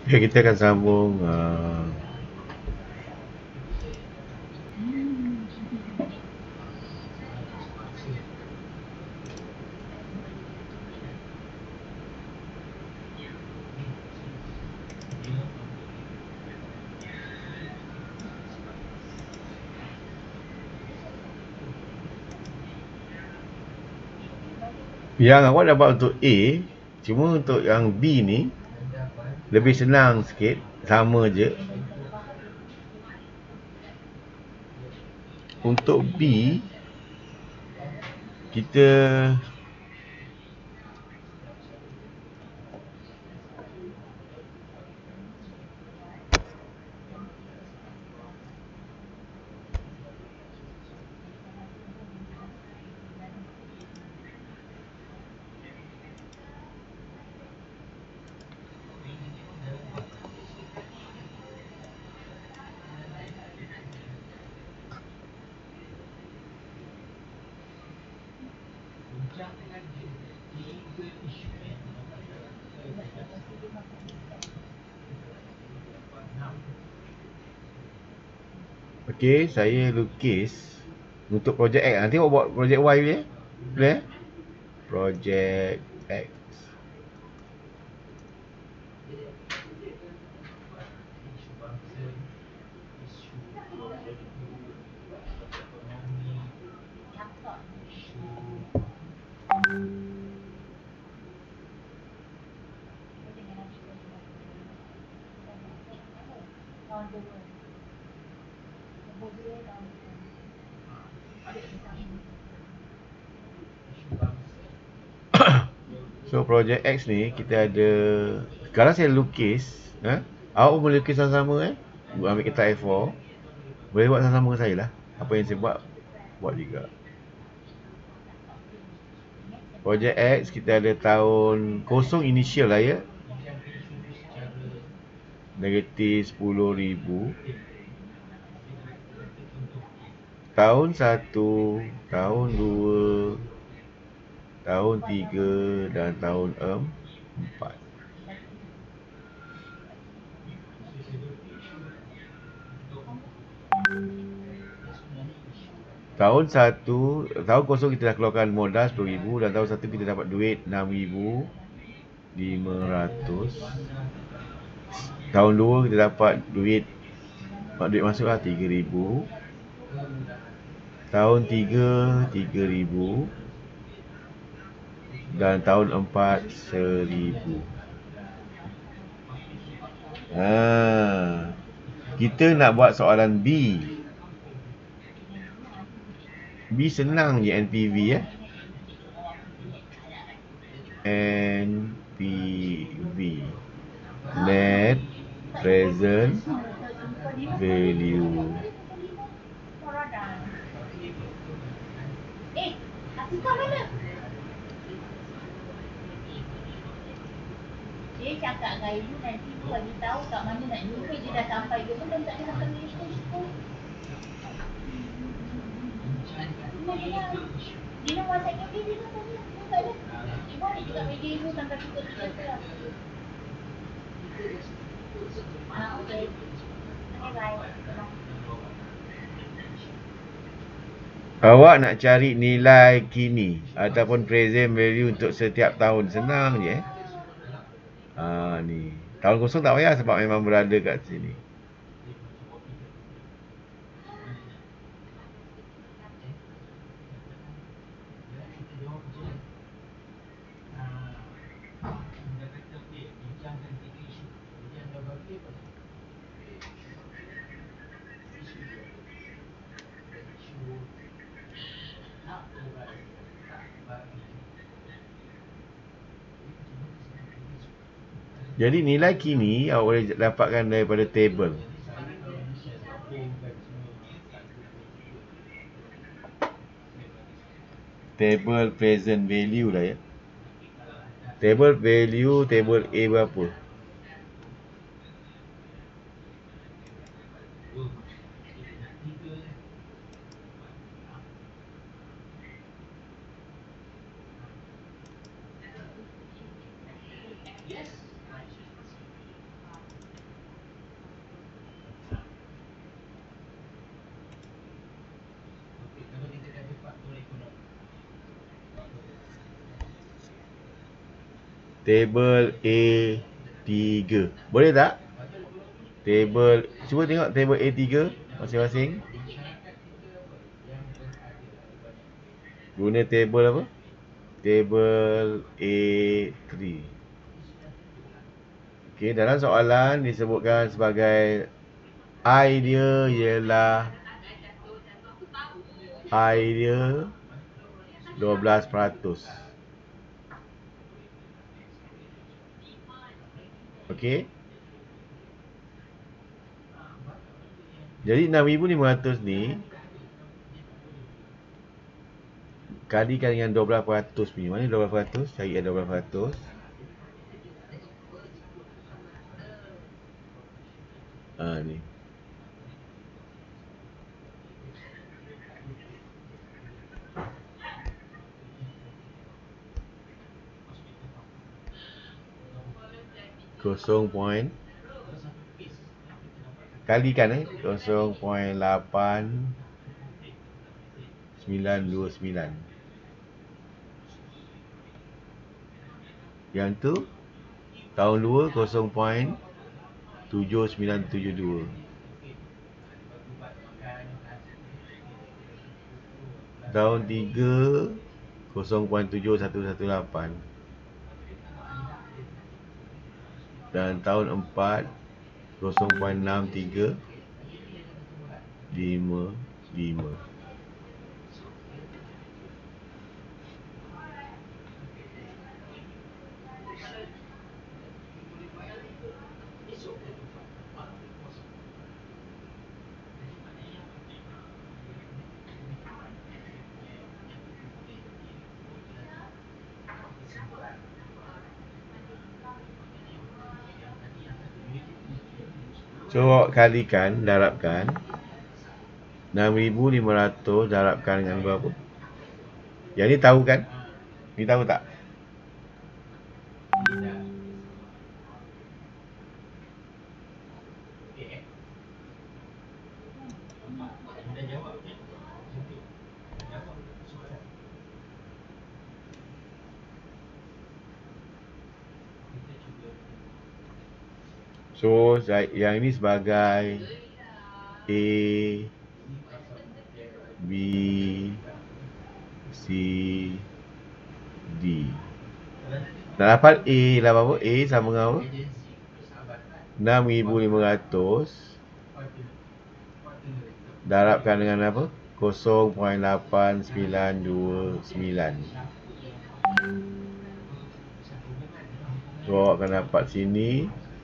Okay, kita akan sambung yang awak dapat untuk A. Cuma untuk yang B ni lebih senang sikit, sama je. Untuk B kita okey, saya lukis untuk projek X. Nanti awak buat projek Y dia. Boleh? Projek X. So projek X ni kita ada, sekarang saya lukis, awak pun boleh lukis sama-sama ambil kertas A4, boleh buat sama-sama dengan saya lah. Apa yang saya buat juga. Projek X kita ada tahun kosong initial lah ya. Negatif 10,000. Tahun 1, tahun 2, tahun 3 dan tahun 4. Tahun 1, tahun kosong kita dah keluarkan modal 10,000 dan tahun 1 kita dapat duit 6,500. Tahun 2 kita dapat duit masuk lah 3,000. Tahun 3, 3,000. Dan tahun 4, 1,000. Kita nak buat soalan B. B senang je NPV NPV, Net Present Value. Atika mana? Dia cakap dengan ibu nanti ibu bagi tahu kat mana nak jumpa. Dia dah sampai ke belum, tak ada makan ni school. Dia nak WhatsApp ke dia nak tanya. Dia tak ada. Ibu ni juga meja ibu sampai pukul 3 lah. Okay. Okay, bye. Awak nak cari nilai kini ataupun present value untuk setiap tahun. Senang je ni. Tahun kosong tak payah sebab memang berada kat sini. Jadi nilai kini awak boleh dapatkan daripada table. Table present value lah ya. Table value, table A berapa? Table A3. Boleh tak? Table, cuba tengok table A3 masing-masing. Guna table apa? Table A3. Okey, dalam soalan disebutkan sebagai I dia ialah 12%. Okey. Jadi 6,500 ni kalikan dengan 12% punya. Mana 12%? Cari 12%. Ni. Kalikan 0.8929. Yang tu tahun 2 0.7972. Tahun 3 0.7118. Dan tahun 4 0.6355. So awak kalikan, darabkan 6,500 darabkan dengan berapa? Yang ni tahu kan? Ni tahu tak? So yang ini sebagai A, B, C, D. Nak dapat A lah apa? A sama dengan apa? 6,500 darabkan dengan apa? 0.8929. So awak akan dapat sini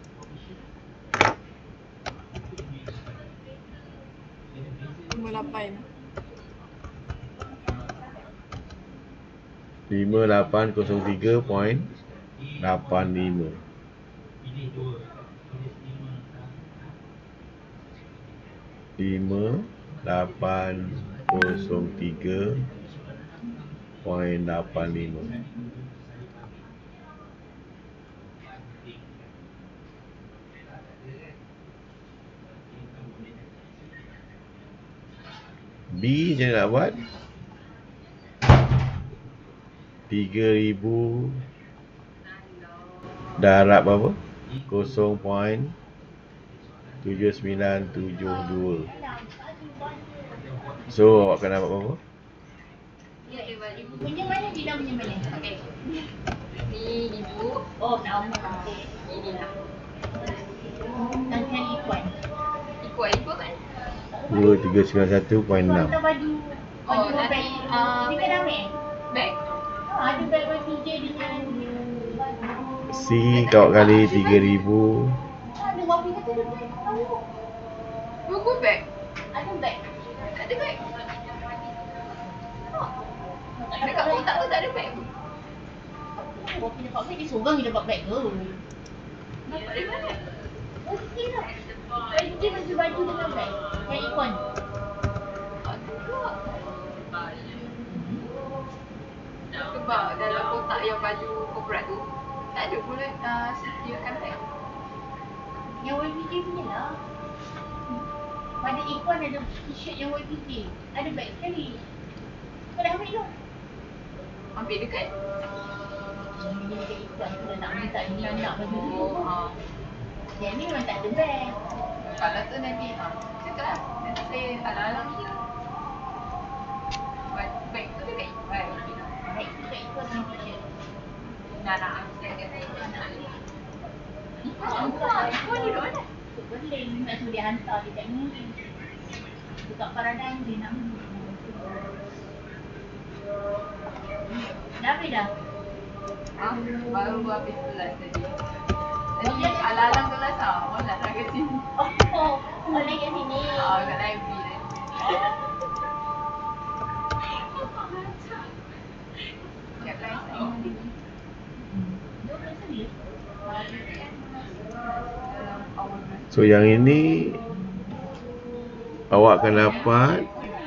5803.85. 5803.85. B je nak buat 3,000 darab apa? 0.7972. So awak akan dapat berapa? Ibu punya mana? Dina punya mana? Okey. Ni ibu. Oh, nama. Ini lah. Dan kali Ikuan. Ikuan kan? 2391.6. Hantar baju. Oh, nanti dia kan ambil? Beg. Ada beg YPJ dengan C kau kali 3,000. ada wapi kata ada beg. Buku beg. Ada beg. Ada beg. Dekat kotak tu tak ada beg. Wapi dapat beg, dia seorang je dapat beg ke? Dapat dari mana? Mesti lah. YPJ baju dengan beg. Yang Ikuan. Sebab dalam kotak yang baju korporat tu tak ada pun sediakan beg. Yang YPJ punya lah. Pada Ikuan ada t-shirt yang YPJ. Ada beg sekali. Kau dah ambil ke? Ambil dekat? Dia jadi iklan tu nak minta ni nak baju tu. Yang ni memang tak ada beg. Kalau tu nanti cakap lah. Nanti saya alang-alang je. Beg tu dekat iklan. Beg tu dekat iklan ni t-shirt. Nak saya kata nak ni. Iklan duduk mana? Berlin. Nak suruh dia hantar dekat ni. Dekat Paradise dia nak. Dah habis dah? Baru habis kelas tadi. Tadi alang-alang kelas Malas nak kat sini. Malas kat sini? Kat library tadi. Kat kelas tadi. So yang ini awak akan dapat.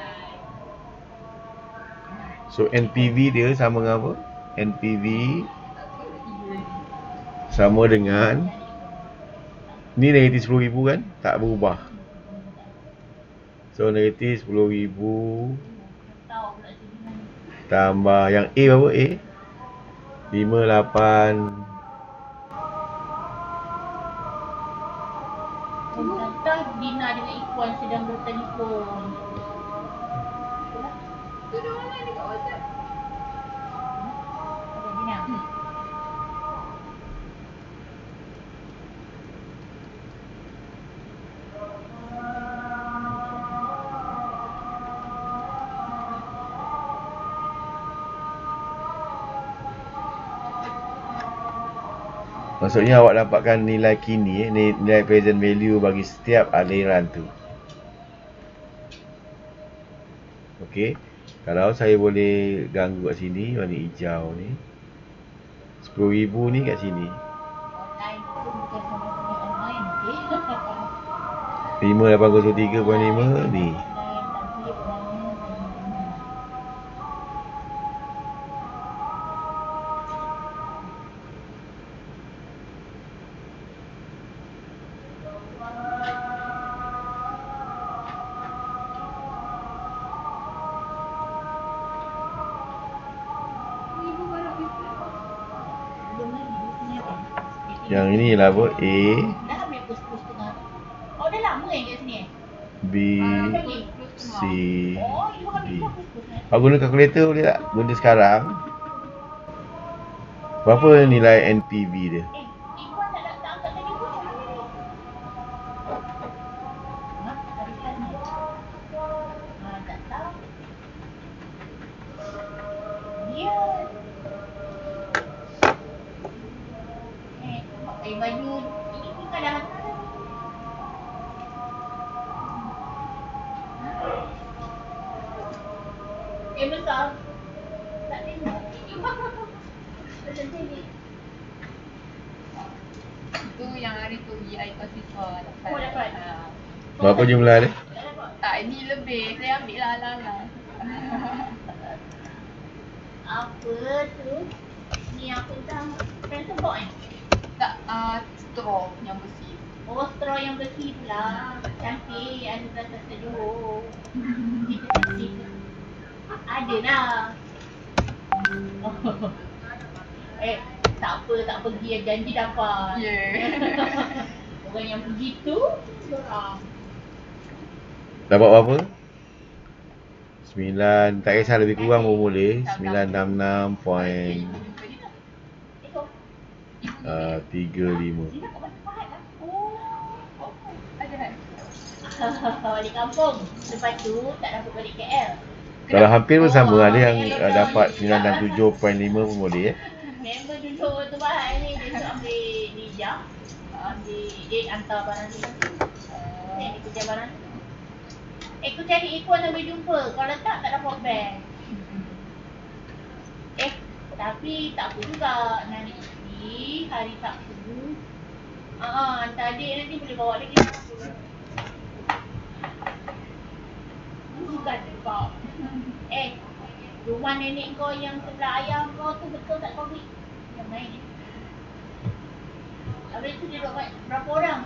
So NPV dia sama dengan apa? NPV sama dengan ni negatif 10,000 kan? Tak berubah. So negatif 10,000 tambah yang A berapa A? 58. Kata Dina dengan Ikhwan sedang bertelefon. Duduk mana dekat WhatsApp? Ada Dina. Maksudnya awak dapatkan nilai kini, nilai present value bagi setiap aliran tu. Okey. Kalau saya boleh ganggu kat sini, warna hijau ni. 10,000 ni kat sini. Online tu bukan sama-sama online, okey? 5803.5 ni. Yang ini lah apa? A, Dah habis pukul 10.30. Oh, dah lama kat sini B, C, Oh, ibu habis D. pukul 10.30. Awak guna kalkulator boleh tak? Guna sekarang. Berapa nilai NPV dia? Ikhwan tak angkat telefon macam mana ni? Harisan ni? Tak tahu. Dia pakai baju ini pun kadang hantar. Besar. Tak tengok. Macam ni. Itu yang hari tu VI Pasifah dapat. Oh, dapat. Berapa jumlah dia? Tak, ini lebih. Saya ambil lah alang-alang. Apa tu? Ni apa tahu? Pencil box ni? Tak, straw yang besi. Oh, straw yang besi pula. Cantik, ada rasa Johor. Itu cantik. Ada lah. Tak apa, tak pergi yang janji dapat. Orang yang pergi tu, orang. Dapat berapa? 9, tak kisah lebih kurang pun boleh. 966.35. Balik kampung. Lepas tu tak dapat balik KL. Kalau hampir pun sama, ada yang dapat 967.5 pun boleh. Member duduk tu bahan ni, dia tu ambil Nija. Ambil, dia hantar barang tu. Dia kerja barang tu. Aku cari Ikhwan sampai jumpa. Kalau tak dapat beg. Tapi tak apa juga. Nanti hari Sabtu. Hantar adik nanti boleh bawa lagi. Bukan kau. Rumah nenek kau yang sebelah ayah kau tu betul tak kau beli? Yang main ni. Habis tu dia duduk berapa orang?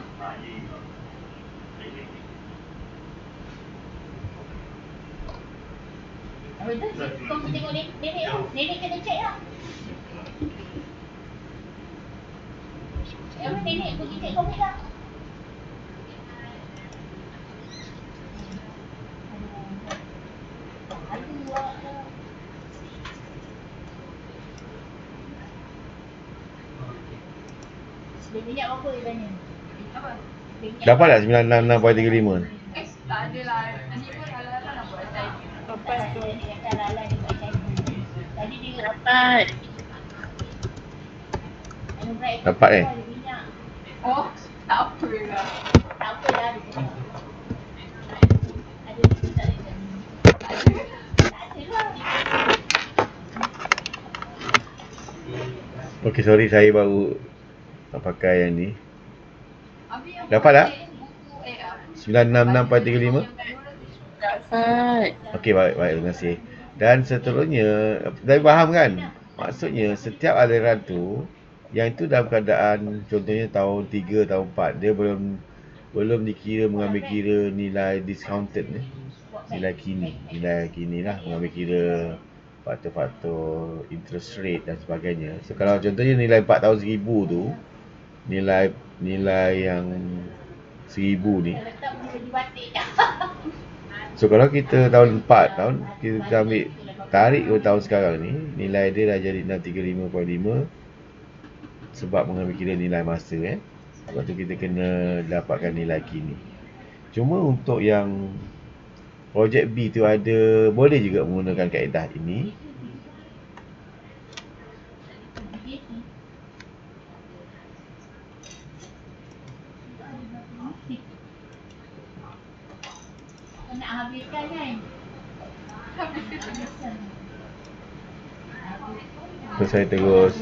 Habis tu kau tengok nenek tu. Nenek kena check lah. Yang nenek pergi cek kau buka. Dia minyak berapa dia tanya? Apa? Dapat tak 966.35? Tak ada lah. Ni pun ala-ala nak buat time. Dapat tu. Dia kata ala-ala dia buat time. Tadi dia Dapat. Dapat oh, tak apa lah. Tak apa lah dia cakap. Ada dia tak ada. Tak ada. Tak ada lah. Okay, sorry saya baru pakai yang ni. Habis yang Dapat tak? buku 966.35? Dapat. Okey, baik, terima kasih. Dan seterusnya, dah faham kan? Maksudnya setiap aliran tu yang itu dalam keadaan contohnya tahun 3, tahun 4, dia belum dikira mengambil kira nilai discounted ni. Nilai kini lah, mengambil kira faktor-faktor interest rate dan sebagainya. So kalau contohnya nilai 4 tahun 1000 tu, nilai yang 1000 ni. So kalau kita tahun 4 tahun, kita ambil tarik ke tahun sekarang ni, nilai dia dah jadi 635.5 sebab mengambil kira nilai masa Sebab tu kita kena dapatkan nilai kini. Cuma untuk yang projek B tu ada, boleh juga menggunakan kaedah ini. Nak habiskan kan? Habiskan. So saya terus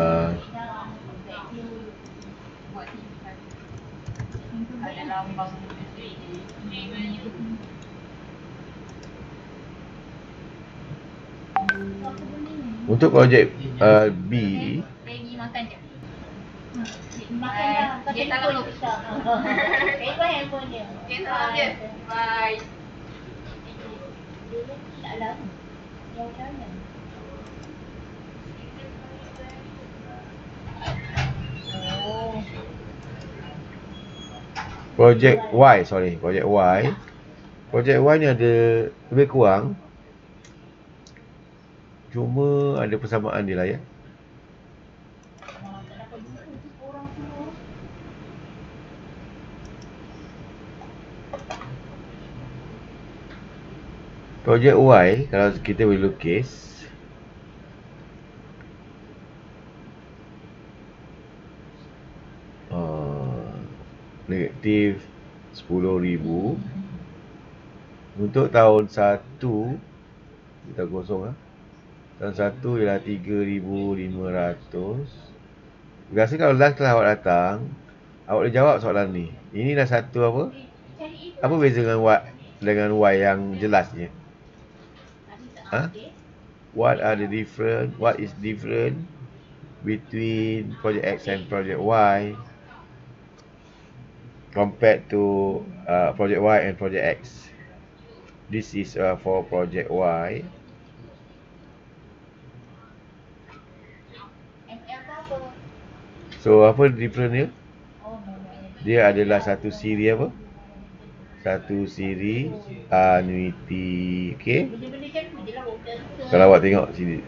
ada lambang untuk projek B, pergi makan je. Makan dah. Dia tak lalu. Handphone dia. Okay, salam dia. Bye. Tak lama. Yang mana? Oh. projek Y, projek Y ni ada lebih kurang, cuma ada persamaan dia lah Projek Y, kalau kita boleh lukis, negatif 10,000. Untuk tahun 1, kita kosong tahun 1 ialah 3,500. Biasa kalau last kelas awak datang, awak boleh jawab soalan ni. Ini dah satu apa? Apa beza dengan Y yang jelasnya? What is different between project X and project Y compared to project Y and project X? This is for project Y. So apa different dia? Dia adalah satu siri apa? Satu siri annuity. Okey. Kalau awak tengok sini.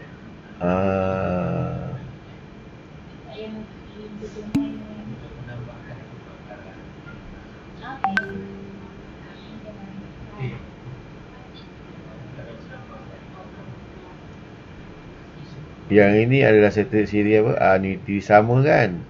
Yang ini adalah satu siri apa? Annuity sama kan?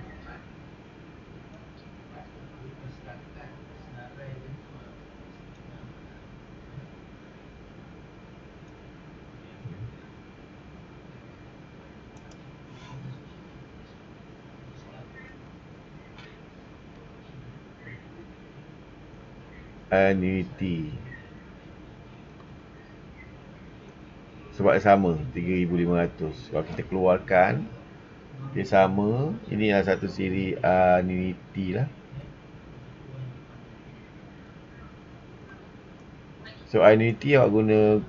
Annuity. Sebab dia sama 3,500. Kalau kita keluarkan, dia sama. Ini adalah satu siri annuity lah. So annuity awak guna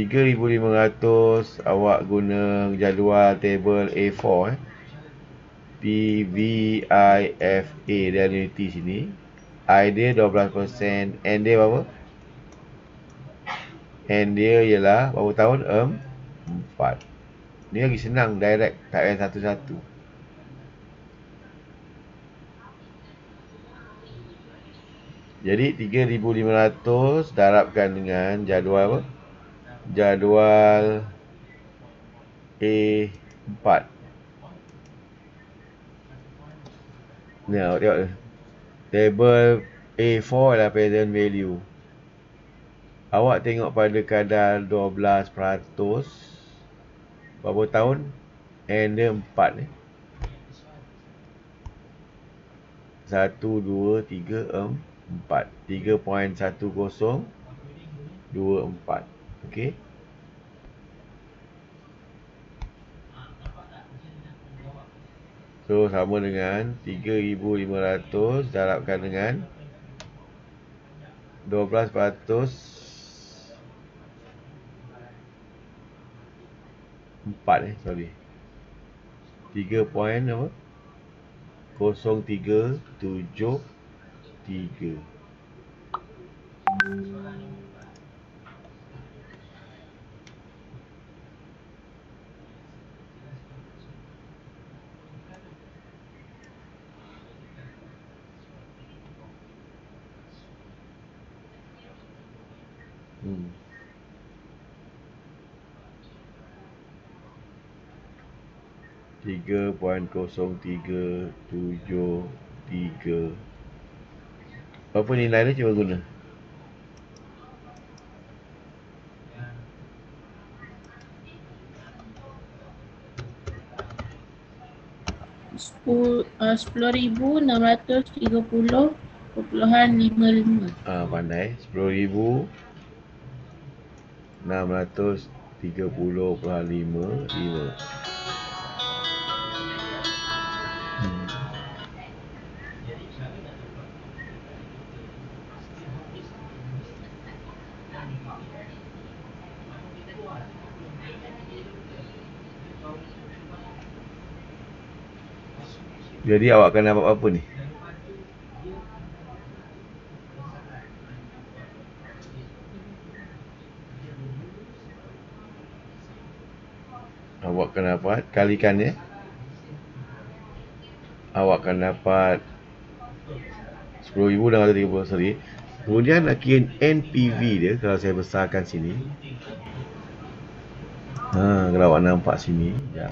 3,500, awak guna jadual table A4 PVIFA dia annuity sini. I dia 12%, N dia berapa? N dia ialah berapa tahun? 4. Ni lagi senang, direct, tak payah satu-satu. Jadi 3,500 darabkan dengan jadual apa? Jadual A4. Ni awak tengok ni. Table A4 adalah present value. Awak tengok pada kadar 12%. Berapa tahun? N dia 4 ni. 1, 2, 3, 4. 3.1024. Okey. So sama dengan 3,500 darabkan dengan 12% 4 sorry. 3 apa? 0373. Hmm. 3.0373. Apa nilai dia cuba guna? $10,630.55. Pandai. 10,630.55. Jadi awak akan dapat apa ni? Awak akan dapat, kalikan ya. Awak akan dapat 10,630, sorry. Kemudian NPV dia, kalau saya besarkan sini. Kalau awak nampak sini, sekejap.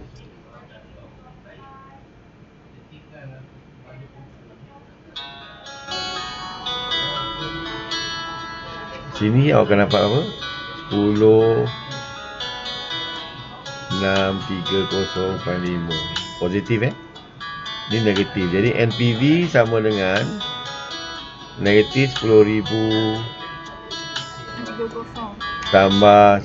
Sini awak akan dapat apa? 10,630.5. Positif Ni negatif. Jadi NPV sama dengan negatif 10,000 tambah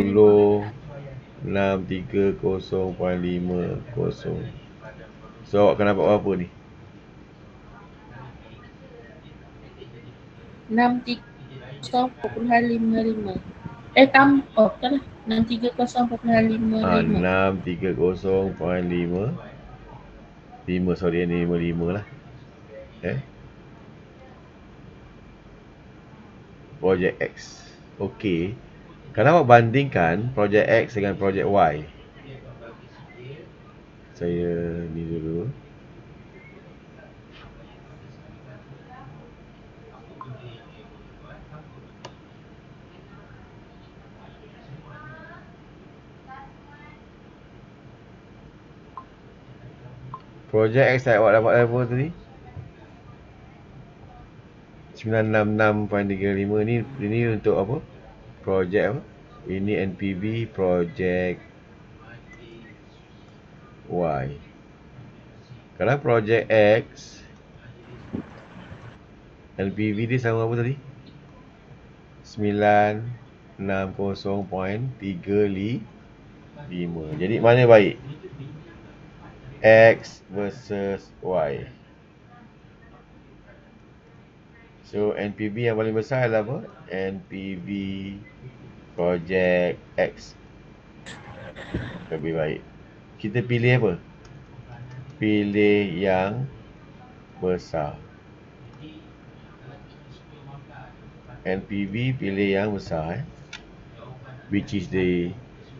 10,630.50. So awak akan dapat apa ni? 630.55. Betul lah. 630.55. 630.5. Sorry, ni 55 lah. Project X. Okey. Kalau awak bandingkan Project X dengan Project Y. Saya ni dulu. Project X awak dapat apa tadi? 966.35. Ini untuk apa? Project apa? Ini NPV Project Y. Kalau Project X, NPV dia sama apa tadi? 960.35. Jadi mana baik? X versus Y. So NPV yang paling besar adalah apa? NPV Project X. Lebih baik. Kita pilih apa? pilih yang besar. NPV pilih yang besar, which is the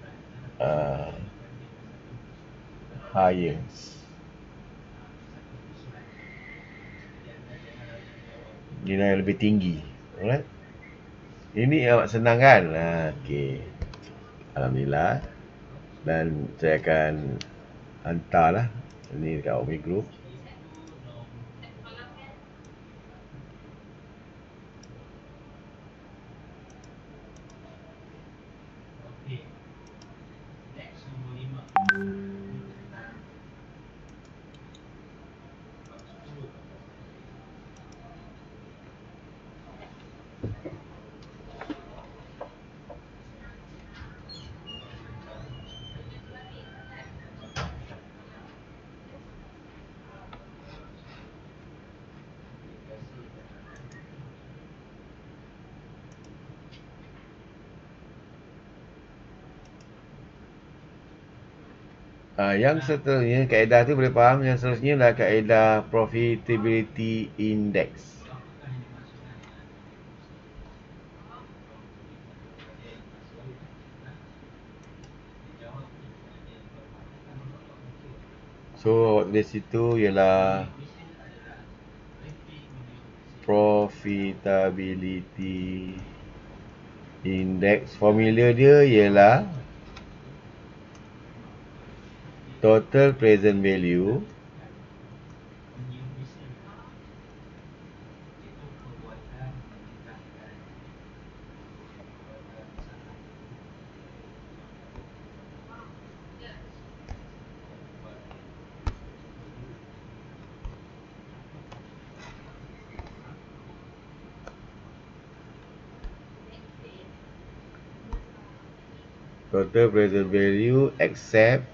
highest. Nilai yang lebih tinggi. Alright. Ini amat senang kan? Okey. Alhamdulillah. Dan saya akan hantarlah ini dekat Omi Group. Yang seterusnya, kaedah tu boleh faham. Yang seterusnya adalah kaedah Profitability Index. So di situ ialah Profitability Index. Formula dia ialah total present value except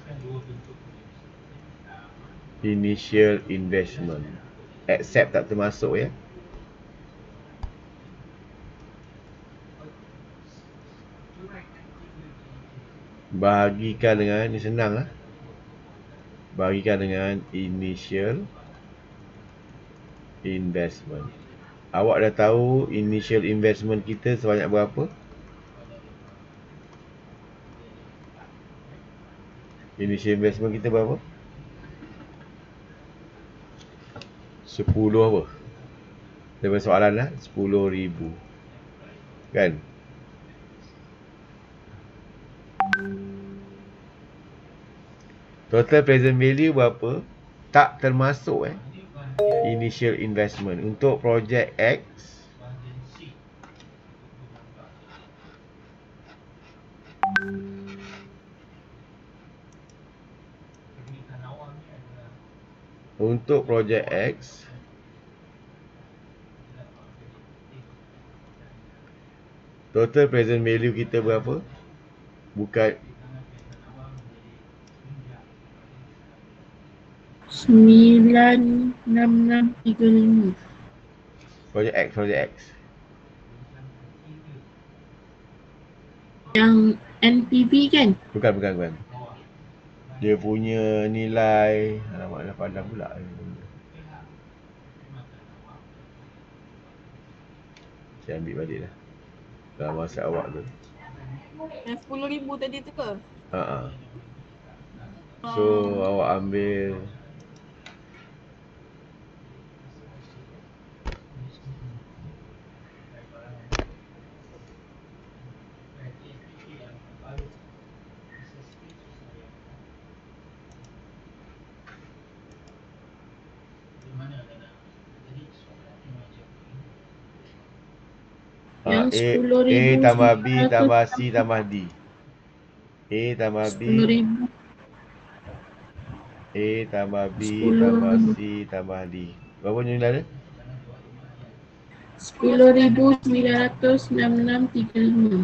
initial investment. Except tak termasuk ya. Bahagikan dengan, ni senang lah. Bahagikan dengan initial investment. Awak dah tahu initial investment kita sebanyak berapa? Initial investment kita berapa? 10 apa? Daripada soalan lah, 10,000. Kan? Total present value berapa? Tak termasuk initial investment. Untuk projek X, total present value kita berapa? Bukan 96635. projek X. Yang NPV kan? Bukan. Dia punya nilai, alamak dah padam pula. Saya ambil balik dah. Dalam masa awak tu. Yang 10,000 tadi tu ke? So awak ambil Yang A 10,000 tambah B tambah C tambah D. A tambah B 10,000. A tambah B 10,000. tambah C tambah D. Berapa nilai dia? 10,96635.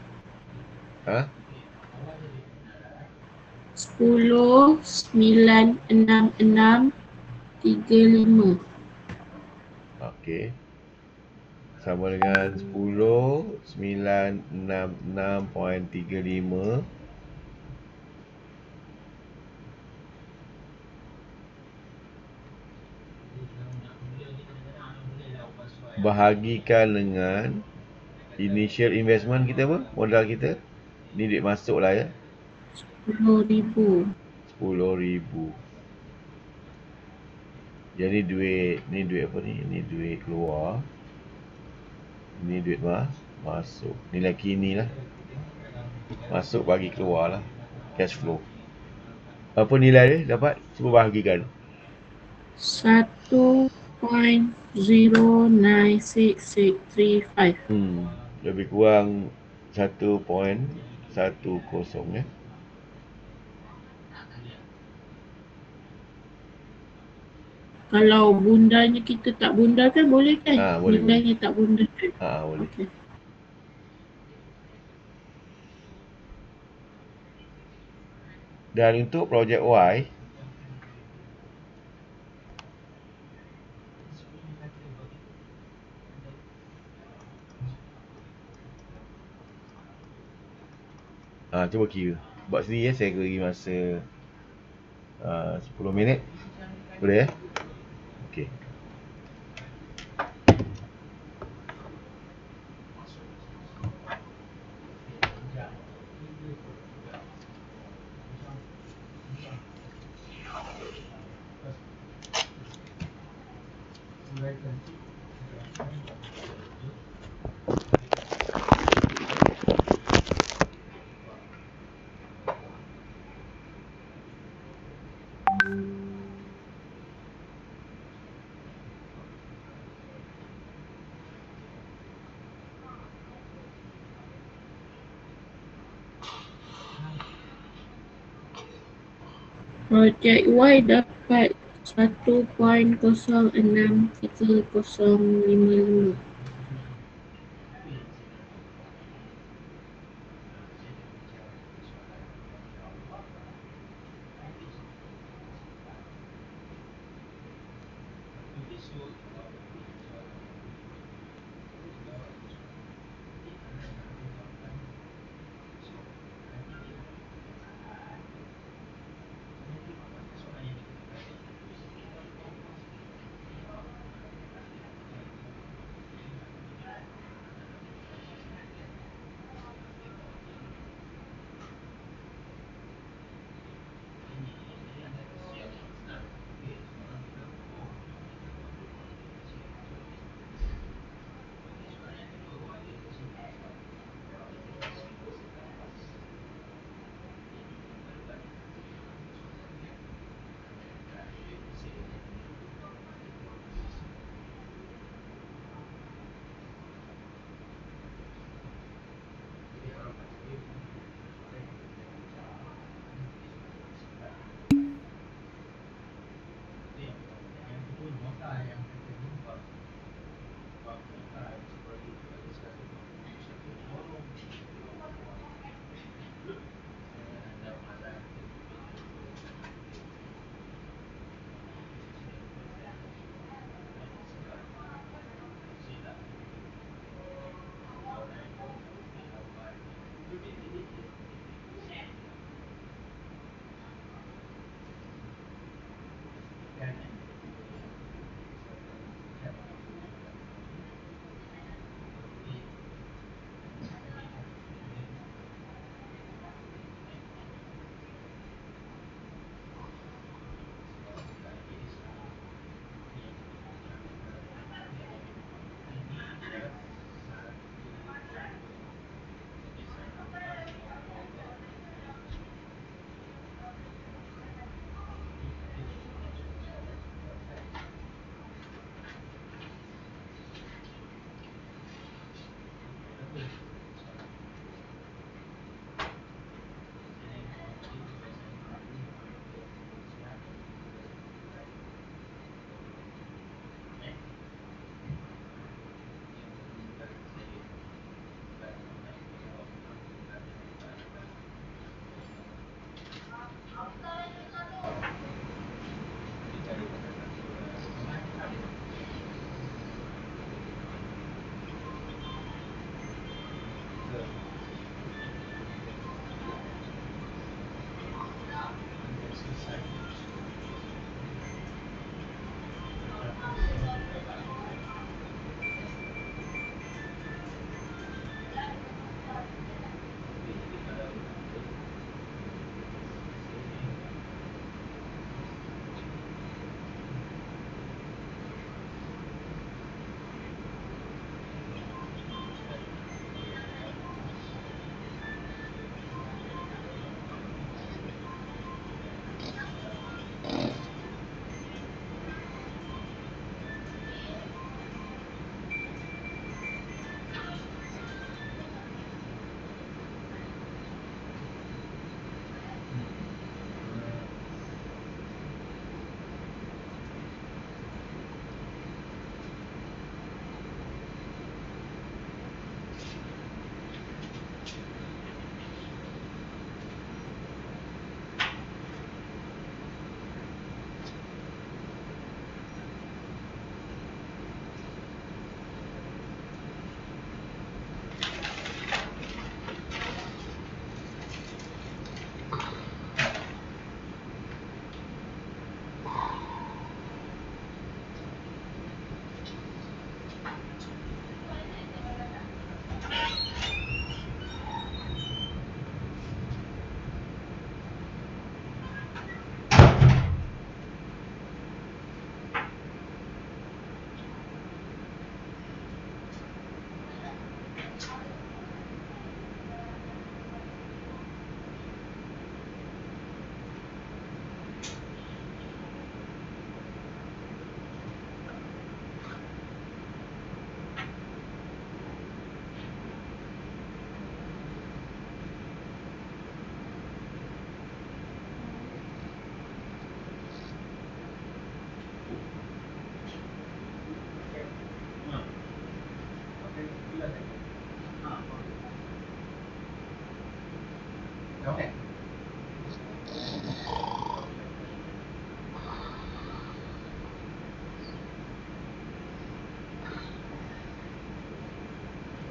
10,96635. Okey. Sama dengan 10,966.35 bahagikan dengan initial investment kita apa? Modal kita. Ni duit masuk lah ya. 10,000. 10,000. Jadi ni duit apa ni? Ni duit keluar. Ni duit masuk. Nilai kini lah. Masuk bagi keluar lah. Cash flow. Apa nilai dia dapat? Cuba bahagikan. 1.096635. Lebih kurang 1.10 ya. Kalau bundanya kita tak bundakan boleh kan? Boleh. Nilainya tak bundakan. Boleh. Okay. Dan untuk projek Y, cuba kira. Buat sendiri ya, saya beri masa 10 minit. Boleh ya? Okey. Projek Y dapat 1.063055.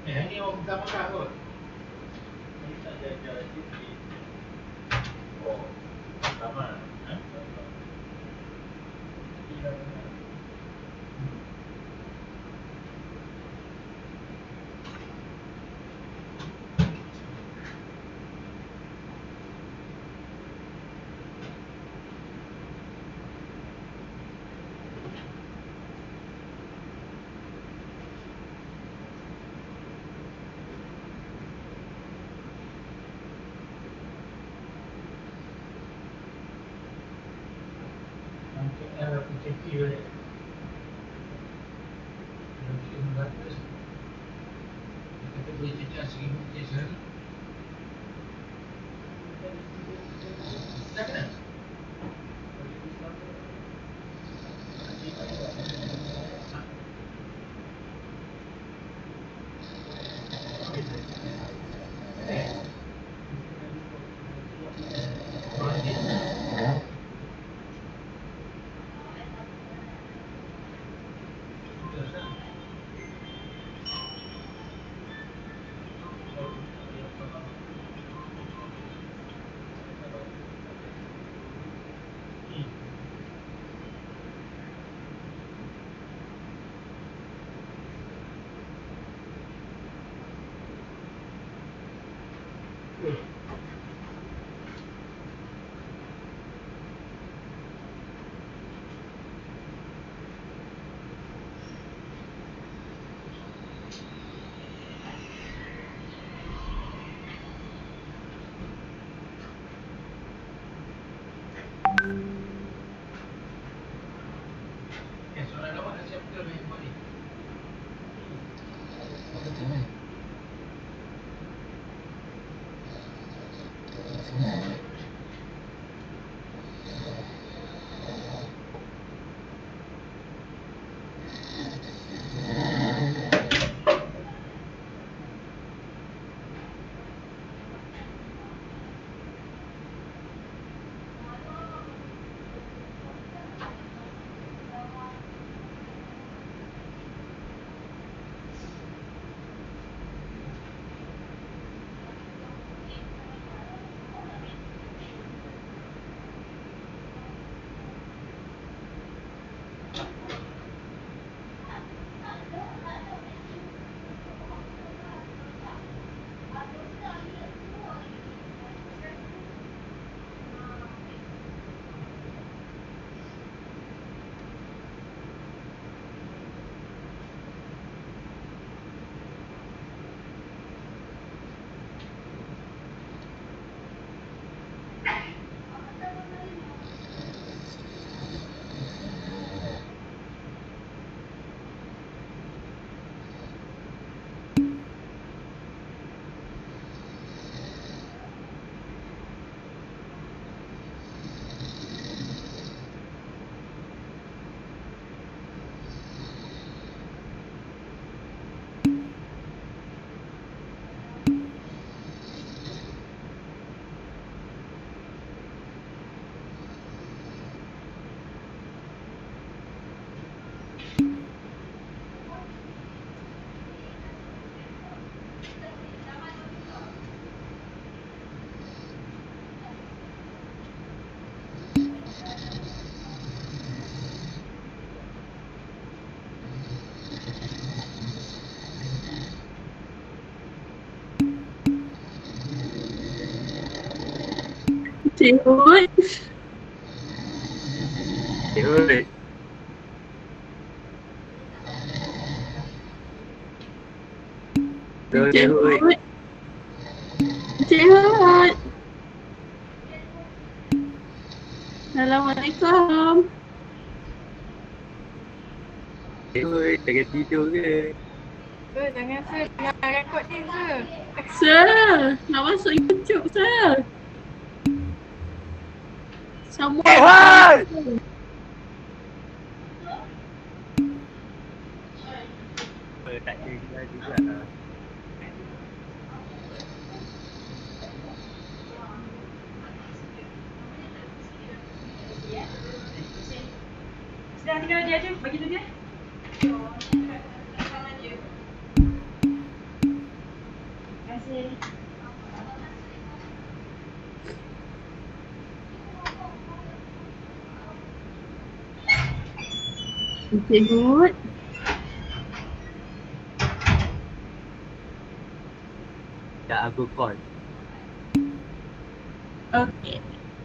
Ini orang makan kot. Ini tak jaga sikit. Oh, sama. Mungkin ada PKP boleh. Mungkin 100. Kita boleh cecah 1000 kes hari. Tak kena? Soalan awak dah siap betul dengan handphone ni? Cik Hud. Cik Hud. Cik Hud. Cik Hud. Assalamualaikum. Cik Hud, tengah tidur ke? Sir, jangan sir. Jangan rekod ni sir. Sir, nak masuk YouTube sir. Semua. Cik Hud! Tak ada gila juga lah. Sudah tinggal dia je. Bagi tu dia. Okay, good. Dah aku call. Okay.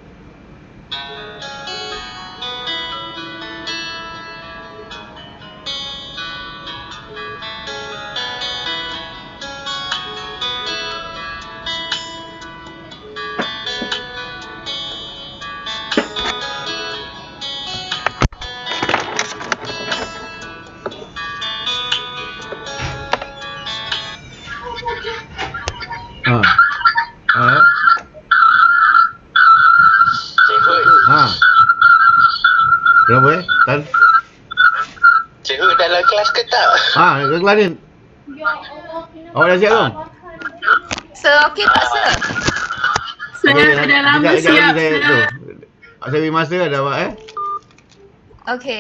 Ha. Ha. Ha. Kenapa Tan? Cikgu dalam kelas ke tak? Ha, kelas ni. Awak dah siap belum? Sir, okey tak sir? Saya dah lama siap, Saya tu. sir. Saya beri masa dah awak Okey.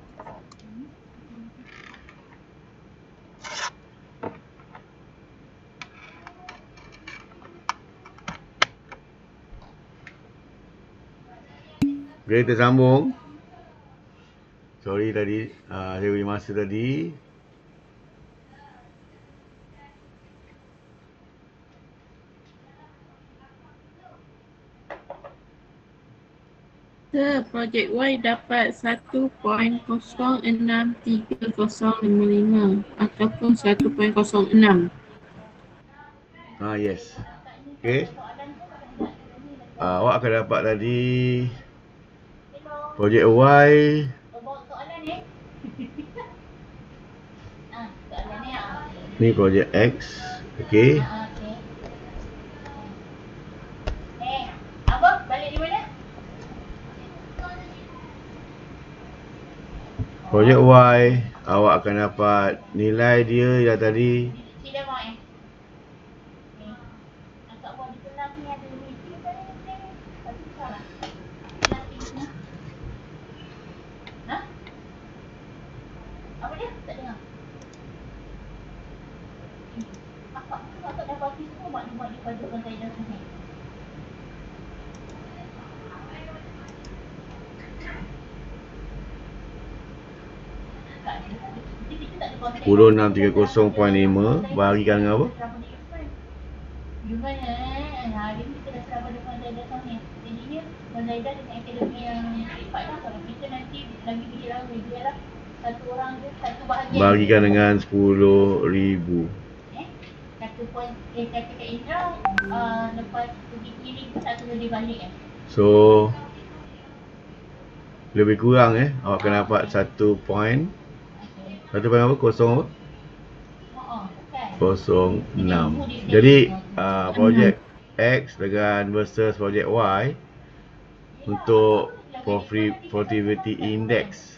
Okay, kita sambung. Sorry tadi, saya beri masa tadi. Sir, projek Y dapat 1.063055 ataupun 1.06. Yes. Okay. Awak akan dapat tadi projek Y. Ni projek X. Okay. Abang balik di mana? Projek Y, awak akan dapat nilai dia yang tadi. Sila mak Akak buat di kelas ni ada meeting kan ni. Tapi salah. Kelas ni. Ha? Apa dia? Tak dengar. Akak dah bagi semua maklumat di pada Zaidah sini. Tak ada. Kita tak ada kontak. 10630.5 bahagikan dengan apa? Dengan hari ni kita dah serah pada Zaidah sini. Jadinya Zaidah dengan akademi yang cepat lah. Kalau kita nanti lagi pergi lama, dia lah satu orang je, satu bahagian. Bahagikan dengan 10,000. Kata Kak Indra, lepas pergi kiri tu tak kena dia balik So lebih kurang awak akan dapat 1 point. 1 point apa? Kosong apa? 06. Jadi projek X dengan versus projek Y untuk productivity index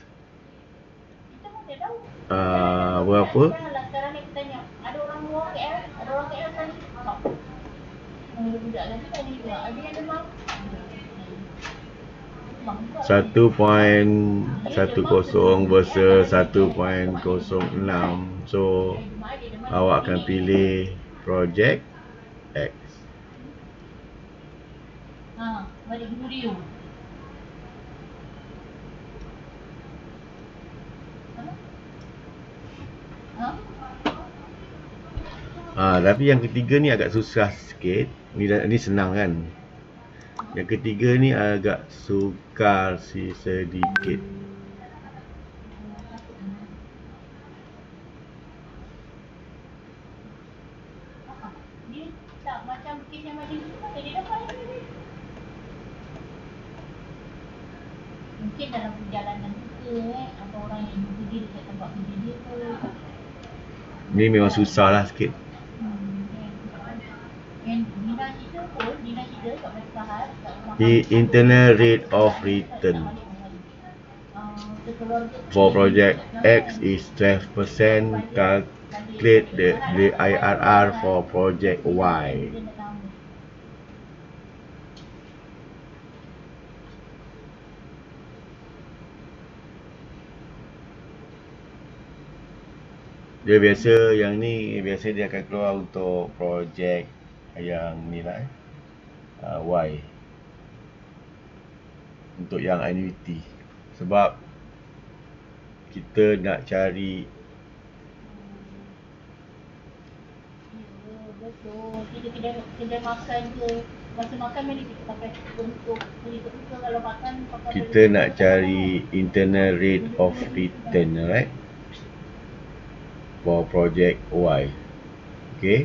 berapa? Sekarang ni kita tanya, ada orang luar KL? Ada orang KL kan? Budak lagi tadi juga, ada yang demam? 1.10 versus 1.06. So awak akan pilih projek X. Balik dulu dia. Tapi yang ketiga ni agak susah sikit. Ni senang kan. Yang ketiga ni agak sukar sedikit. Dia tak macam kes yang macam tu kan dia dapat ni. Mungkin dalam perjalanan juga ada orang yang jumpa dia dekat tempat kerja dia tu. Ni memang susah lah sikit. Yang Dina cerita pun, Dina cerita kat Masyarakat The internal rate of return for project X is 12%. Calculate the IRR for project Y. Dia biasa yang ni biasa dia akan keluar untuk projek yang ni lah Y. Untuk yang annuity. Sebab kita nak cari Betul. Kita kedai makan ke, masa makan mana kita pakai untuk buka kalau makan pakai kita nak cari internal rate of return, alright, for project Y. Okay.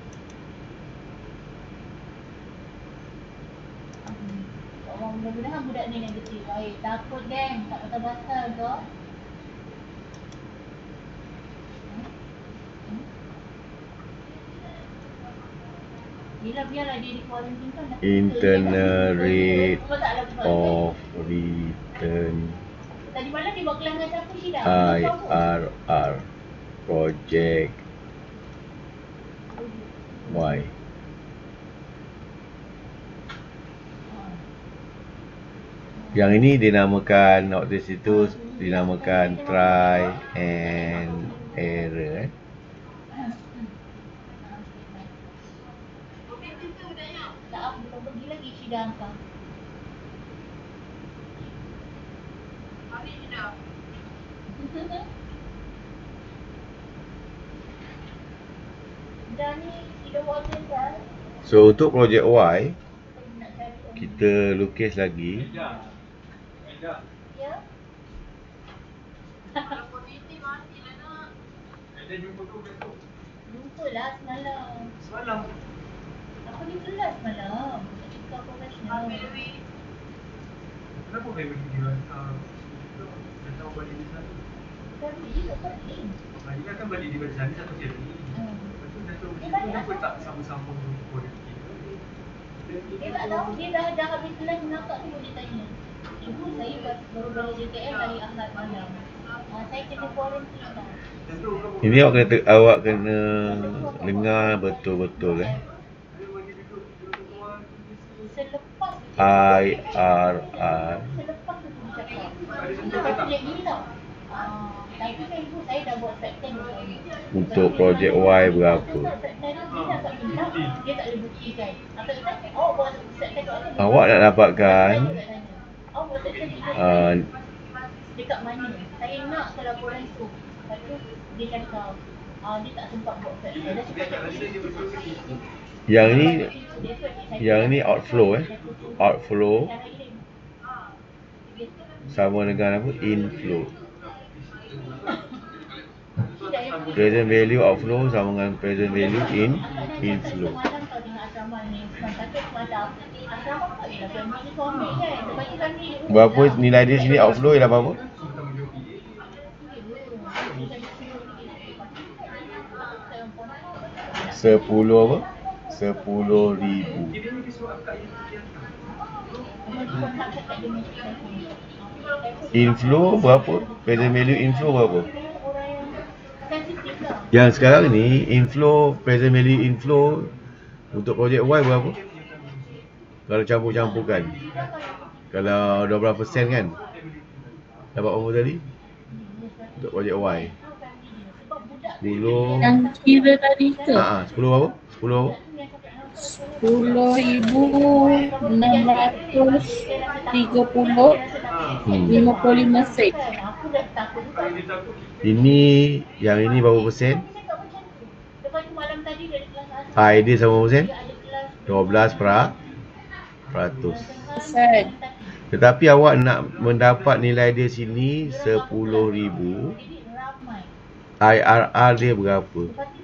Mudah-mudahan budak ni negatif. Baik, takut Dan, tak pasal-pasal ke? Biarlah dia di quarantine kan. Internal rate of return, Tadi malam dia buat kelas dengan siapa Syida? IRR, project Y. Yang ini dinamakan, waktu situ dinamakan try and error. Tak, belum pergi lagi Syida angkat. Habis Syida. Dah ni Syida buat kan? So untuk projek Y, kita lukis lagi. Ya? Jumpa lah semalam. Aku di kelas semalam. Kita profesional. Kenapa kau bagi dia datang balik di sana? Tapi dia tak boleh. Dia akan balik di sana satu kali. Lepas tu datang kenapa tak sama-sama kualiti? Dia tak tahu, dia dah habis kelas menakak tu boleh tanya. Ibu saya baru balik JKL hari Ahad malam. Saya kena quarantine tau. Ini awak kena dengar betul-betul Selepas IRR. Selepas tu dia cakap. Dia boleh gini tau. Tapi kan ibu saya dah buat fakten Untuk projek Y berapa? Dia tak boleh buktikan. Awak buat fakten kat mana? Awak nak dapatkan Awak buat fakten dekat mana? Saya nak ke laporan tu. Lepas tu dia cakap dia tak sempat buat fakten. Dah cakap yang ni outflow outflow sama dengan apa? Inflow. Present value outflow sama dengan present value inflow. Berapa nilai dia sini outflow ialah berapa? 10 apa? 10,000. Inflow berapa? Present value inflow berapa? Yang sekarang ni inflow, present value inflow untuk projek Y berapa? Kalau campur-campurkan. Kalau 12% kan? Dapat berapa tadi? Untuk projek Y. 10. Yang kira tadi ke? 10 berapa? 10 berapa? 10,630 55 sen. Ini, yang ini berapa persen? Dia sama persen? 12%. Tetapi awak nak mendapat nilai dia sini 10,000. IRR dia berapa?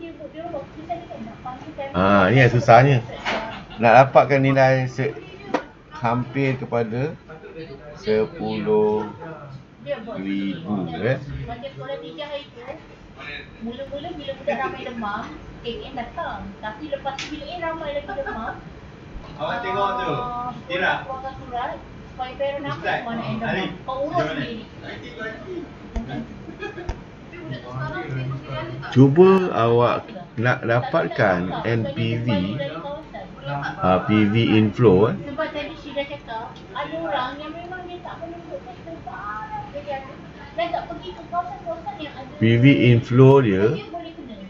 Ni yang susahnya. Nak dapatkan nilai hampir kepada 10,000 Macam sekolah tijah itu, mula-mula bila budak ramai demam, KN datang. Tapi lepas tu bila ramai lagi demam, Awak tengok tu. Tira. keluarkan surat supaya parent aku mana yang demam. Kau urus sendiri. Cuba awak nak dapatkan NPV, PV inflow. Sebab tadi Syida cakap, ada orang yang memang dia tak menunjukkan tempat. Dia tak pergi ke kawasan-kawasan yang ada PV inflow dia boleh kena. Dia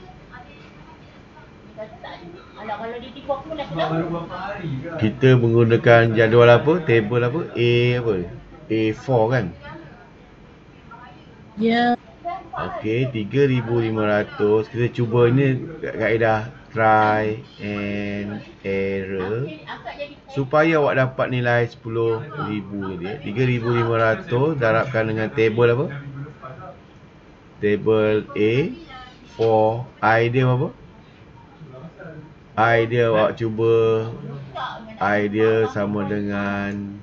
kata tak ada. Alah kalau dia tipu aku nak kenapa? Baru berapa hari kan? kita menggunakan jadual apa? Table apa? A4 kan? Ya. Okey, 3,500. Kita cuba ni kaedah try and error supaya awak dapat nilai 10,000 tadi. 3,500 darabkan dengan table apa? Table A for I dia apa? I dia awak cuba I dia sama dengan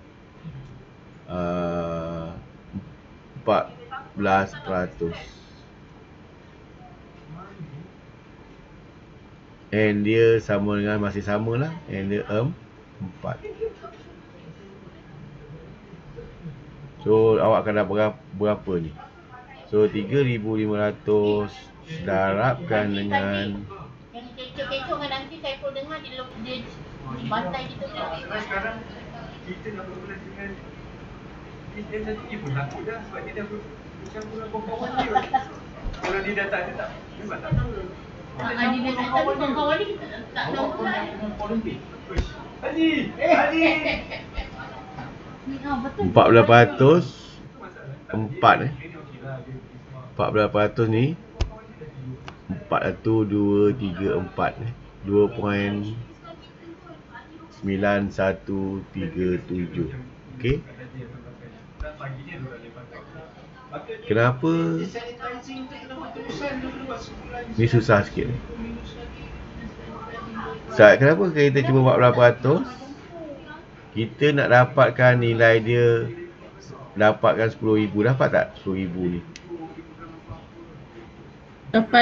14%. And dia sama dengan, masih sama lah, and dia 4. So awak akan dapat berapa ni? So 3,500 darabkan dengan Yang kecoh-kecoh kan nanti saya pun dengar dia bantai gitu kan. Sekarang kita nak berbual dengan dia nanti pun takut dah sebab dia dah bercampur dengan kawan dia. Kalau dia datang dia tak, memang tak tahu. Dia dah tak tahu kawan ni kita tak tahu pula. Haji! Haji! 14%, 4 14% ni 4, 1, 2, 3, 4 2.9137. Okey. Kenapa ni susah sikit ni? Kenapa kita cuba 14%? Kita nak dapatkan nilai dia, dapatkan 10,000. Dapat tak 10,000 ni? Dapat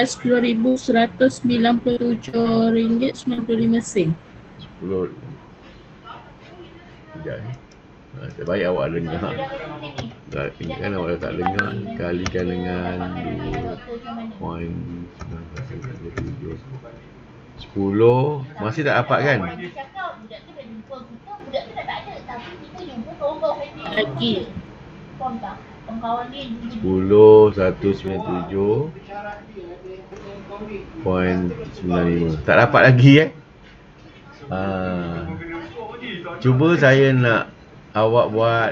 RM10,197.95. 10. Sekejap ni. Terbaik awak dengar. Ini kan awak tak dengar. Kalikan dengan 2.937. 10. Masih tak dapat kan? Budak tu dah tak ada, tapi kita jumpa kawan-kawan dia. Lagi. Faham tak? Kawan dia 10,197.95. Tak dapat lagi Cuba saya nak awak buat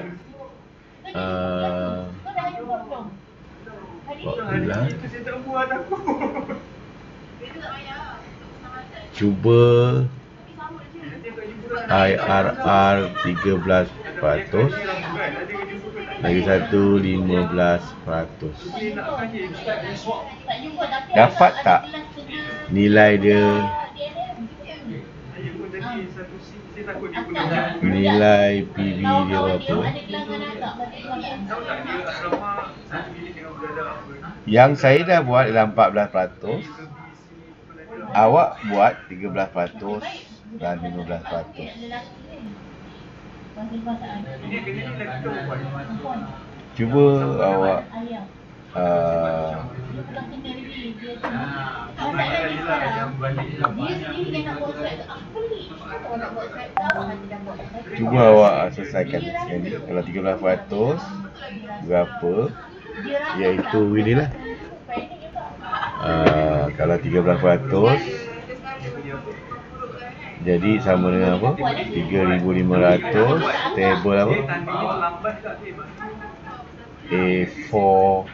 cuba IRR 13%, lagi satu 15%. Dapat tak nilai dia? Nilai PV dia berapa? Yang saya dah buat adalah 14%. Awak buat 13% dan 15%. Cuba awak cuba awak selesaikan sekali. Kalau 13% berapa? Iaitu inilah. Kalau 13% jadi sama dengan apa? 3,500 table apa? A4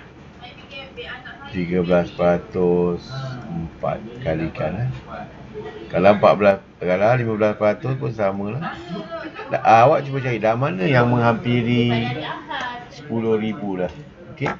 13%, 4 kalikan Kalau 15% pun samalah. Awak cuba cari dah mana yang menghampiri 10,000 dah. Okey.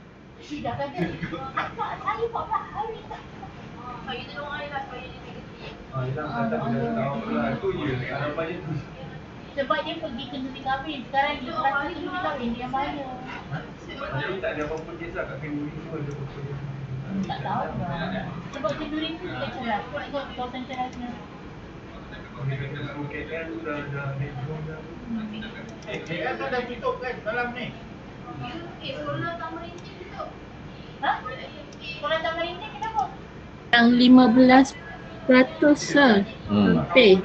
Sebab dia pergi kenduri kahwin. Sekarang dia rasa kenduri kahwin dia yang bayar. Jadi tak ada apa-apa kisah kat kenduri tu ada apa-apa. Tak tahu lah. Sebab kenduri tu dia celah. Kau tengok kawasan celahnya. KL tu dah heboh dah. KL tu dah tutup kan malam ni? Sekolah Tamarintin tutup. Ha? Sekolah Tamarintin kenapa? Yang 15% lah. Lebih.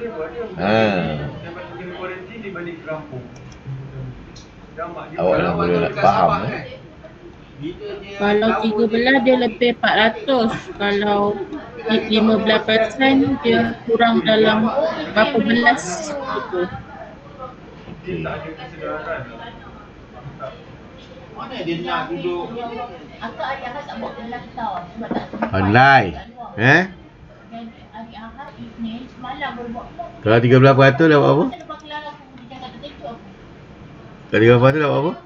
Awak dah mula nak faham Kalau 13 dia lebih 400. Kalau 15% dia kurang dalam berapa belas gitu. Okey. Mana dia nak duduk Akak hari Ahad tak bawa kelas tau. Sebab tak sempat. Online. Dan hari Ahad, Isnin, semalam baru buat kelas. Kalau 13% dah buat apa? Lepas kelas aku, dia jangan terkejut aku. Kalau 13% dah buat apa?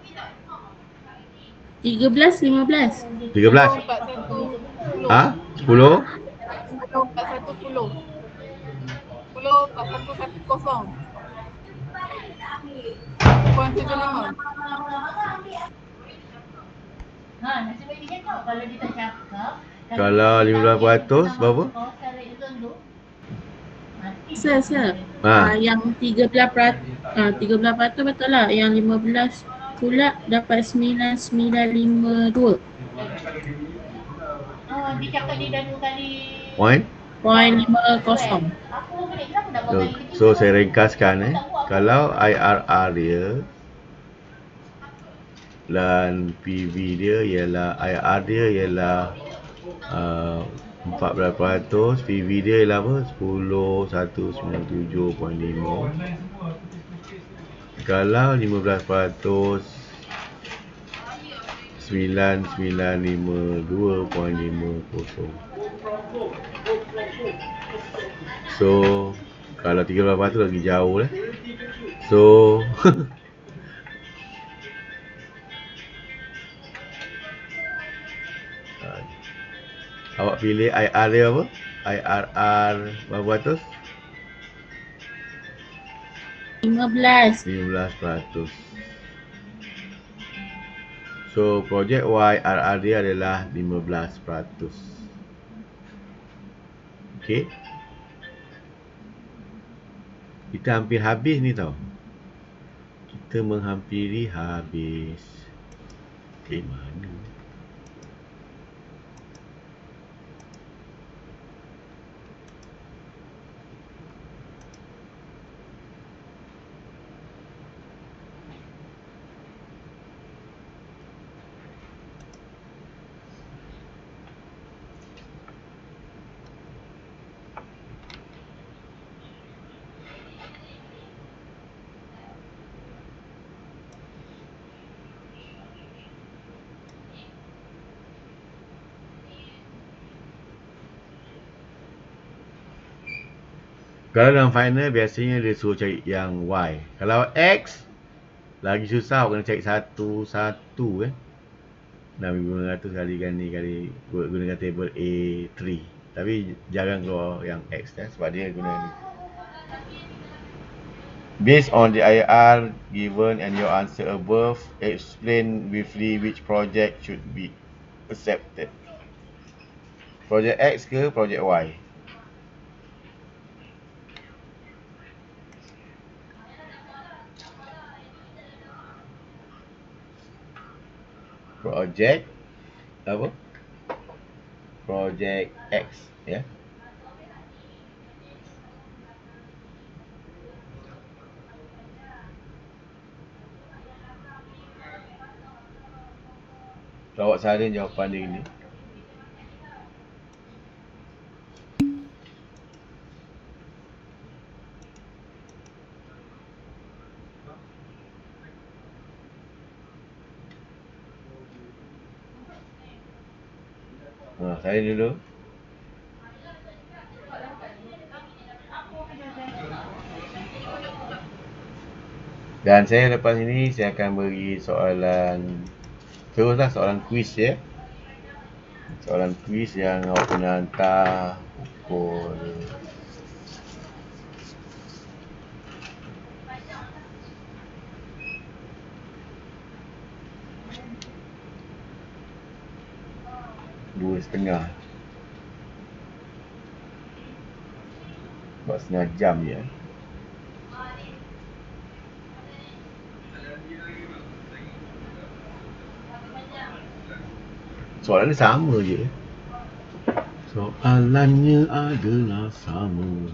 13, 15. 13? Ha? 10? 10 kat 1 10. 10 kat 1 10. 0.75. Nasib baik dia tahu kalau dia tak cakap. Kalau 15% berapa? Sir. Ha. Yang 13% betul lah. Yang 15 pula dapat 9952. Dia cakap dia dah 2 kali. Point? 0.50. Aku balik kenapa nak buat kali ketiga? So saya ringkaskan kalau IRR dia dan PV dia ialah IRR dia ialah 14%, PV dia ialah apa? 10,197.5. Kalau 15% 9952.50. So kalau 13% lagi jauh lah. So awak pilih IR dia apa? IRR berapa ratus? 15. 15%. So projek Y IRR dia adalah 15%. Okey. Kita hampir habis ni tau. Kita menghampiri habis. Mana? Kalau dalam final biasanya dia suruh cari yang Y. Kalau X lagi susah, kena cari satu-satu 6,500 kalikan ni kali gunakan table A3. Tapi jangan keluar yang X sebab dia guna ni. Based on the IR given and your answer above, explain briefly which project should be accepted. Project X ke project Y? Project apa? Project X, ya. Kalau awak salin jawapan dia ni. Salin dulu. Dan saya lepas ini saya akan beri soalan, teruslah soalan kuis ya. Soalan kuis yang awak kena hantar pukul dua setengah. Buat setengah jam je. Soalannya sama je. Soalannya adalah sama.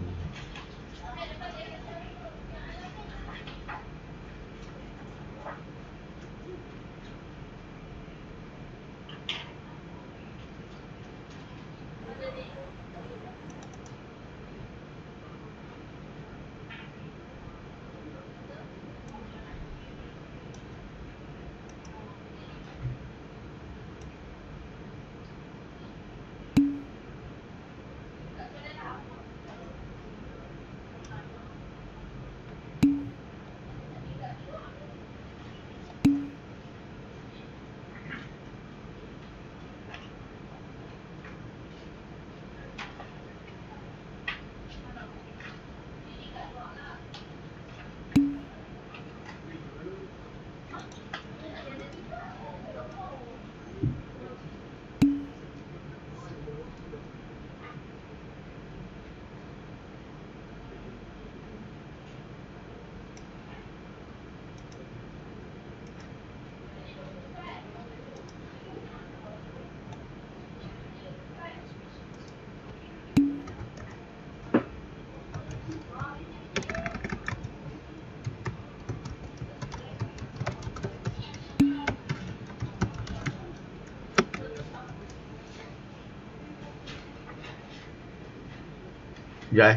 Sekejap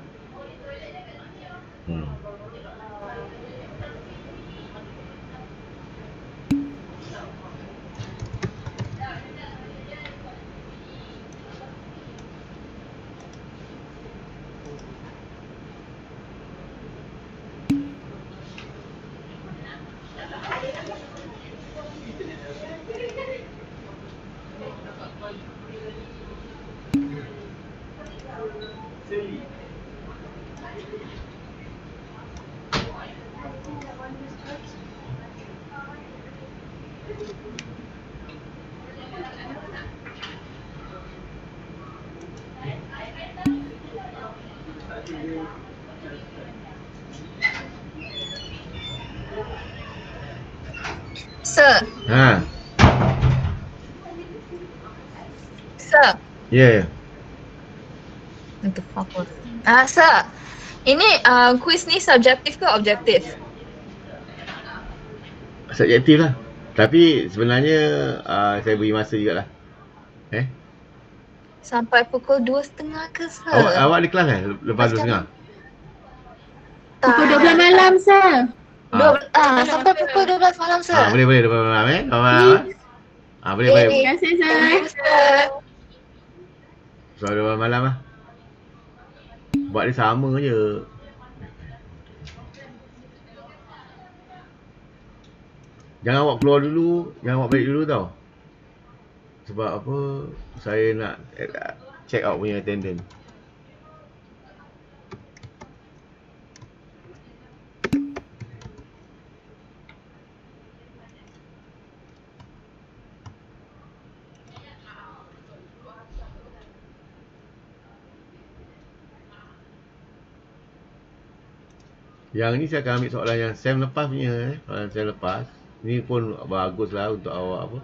Sir, Ha. sir. Ya. Untuk apa? Sir. Ini quiz ni subjektif ke objektif? Subjektif lah. Tapi sebenarnya saya beri masa jugalah. Sampai pukul 2.30 ke, sir? Awak ada kelas kan lepas 2.30? Pukul 12 malam, sir. Sampai pukul 12 malam, sir. Boleh 12 malam boleh. Terima kasih, sir. So 12 malam lah. Buat dia sama je. Jangan awak keluar dulu, jangan awak balik dulu tau. Sebab apa, saya nak check out punya attendance. Yang ni saya akan ambil soalan yang SEM lepas punya soalan SEM lepas. Ni pun bagus lah untuk awak apa.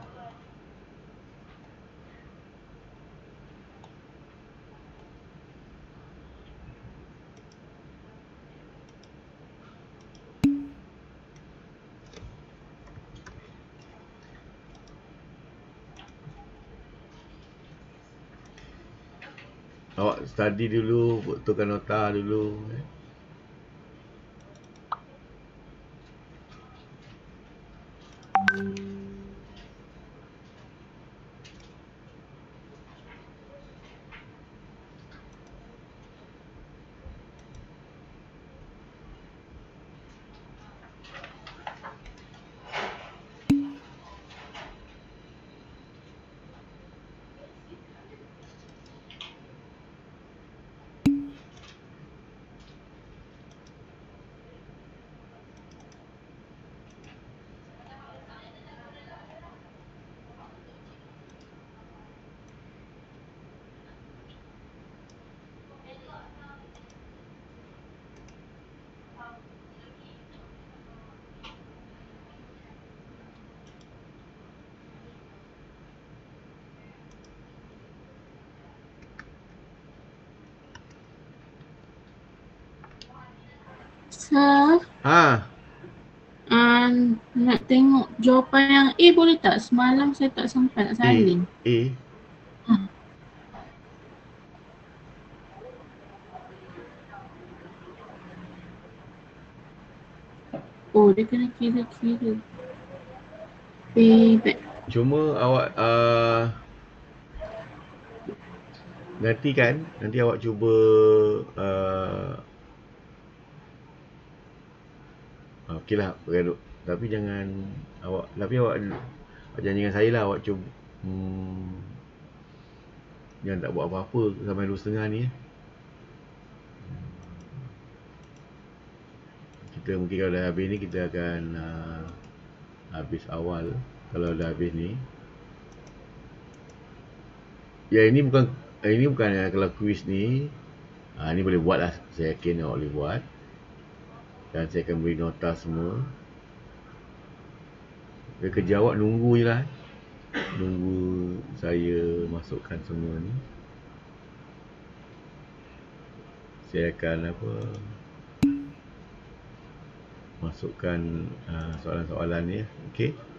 Awak study dulu, betulkan nota dulu. Sir, nak tengok jawapan yang A boleh tak? Semalam saya tak sempat nak salin. A. Oh, dia kena kira-kira. Payback. Cuma awak nanti awak cuba okey lah bergaduk. Tapi awak jangan dengan saya lah, awak cuba jangan tak buat apa-apa sampai 2.30 ni. Kita mungkin kalau dah habis ni kita akan habis awal. Kalau dah habis ni ya, ini bukan kalau kuis ni ni boleh buat lah, saya yakin awak boleh buat. Dan saya akan beri nota semua. Kerja awak nunggu je lah. Nunggu saya masukkan semua ni. Saya akan masukkan soalan-soalan ni. Okey.